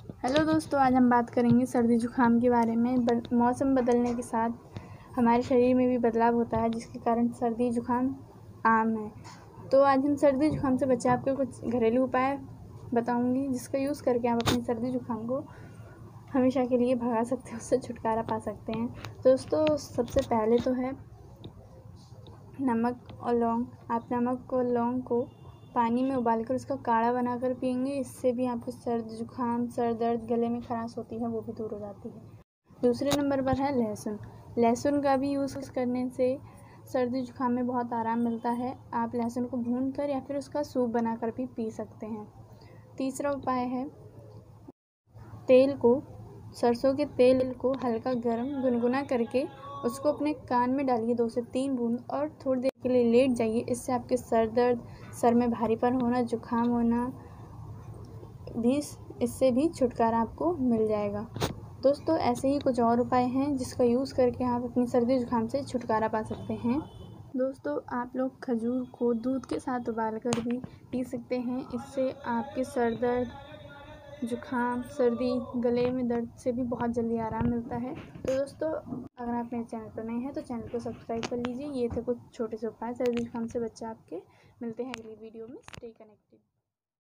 Hello दोस्तों, आज हम बात करेंगे सर्दी जुकाम के बारे में। मौसम बदलने के साथ हमारे शरीर में भी बदलाव होता है, जिसके कारण सर्दी जुकाम आम है। तो आज हम सर्दी जुकाम से बचाव के कुछ घरेलू उपाय बताऊंगी, जिसका यूज़ करके आप अपनी सर्दी जुकाम को हमेशा के लिए भगा सकते हैं, उससे छुटकारा पा सकते हैं। दोस्तों, सबसे पहले तो है नमक और लौंग। आप नमक और लौंग को पानी में उबालकर उसका काढ़ा बनाकर पिएंगे। इससे भी आपको सर्दी जुकाम, सर दर्द, गले में खराश होती है, वो भी दूर हो जाती है। दूसरे नंबर पर है लहसुन। लहसुन का भी यूज़ करने से सर्दी जुकाम में बहुत आराम मिलता है। आप लहसुन को भूनकर या फिर उसका सूप बनाकर भी पी सकते हैं। तीसरा उपाय है सरसों के तेल को हल्का गर्म गुनगुना करके उसको अपने कान में डालिए 2 से 3 बूंद और थोड़ी देर के लिए लेट जाइए। इससे आपके सर दर्द, सर में भारीपन होना, जुकाम होना भी इससे भी छुटकारा आपको मिल जाएगा। दोस्तों, ऐसे ही कुछ और उपाय हैं जिसका यूज़ करके आप अपनी सर्दी जुकाम से छुटकारा पा सकते हैं। दोस्तों, आप लोग खजूर को दूध के साथ उबाल कर भी पी सकते हैं। इससे आपके सर दर्द, जुकाम, सर्दी, गले में दर्द से भी बहुत जल्दी आराम मिलता है। तो दोस्तों, अगर आप मेरे चैनल पर नए हैं तो चैनल को सब्सक्राइब कर लीजिए। ये थे कुछ छोटे से उपाय सर्दी जुकाम से बचाव के। मिलते हैं अगली वीडियो में। Stay connected.